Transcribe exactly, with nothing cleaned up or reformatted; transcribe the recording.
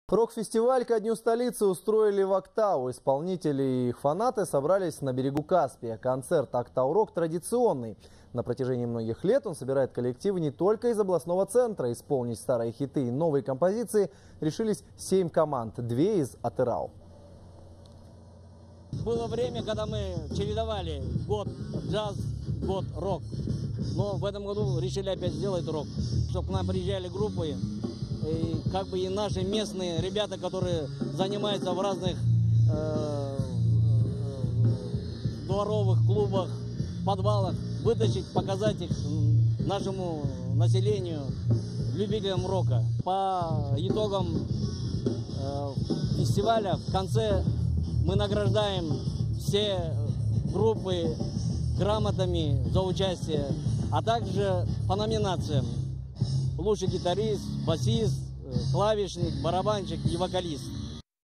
Рок-фестиваль ко Дню столицы устроили в Актау. Исполнители и их фанаты собрались на берегу Каспия. Концерт «Актау Рок» традиционный. На протяжении многих лет он собирает коллективы не только из областного центра. Исполнить старые хиты и новые композиции решились семь команд, две из Атырау. Было время, когда мы чередовали год джаз, год рок. Но в этом году решили опять сделать рок, чтобы к нам приезжали группы. И как бы и наши местные ребята, которые занимаются в разных э, дворовых клубах, подвалах, вытащить, показать их нашему населению, любителям рока. По итогам э, фестиваля в конце мы награждаем все группы грамотами за участие, а также по номинациям: лучший гитарист, басист, клавишник, барабанщик и вокалист.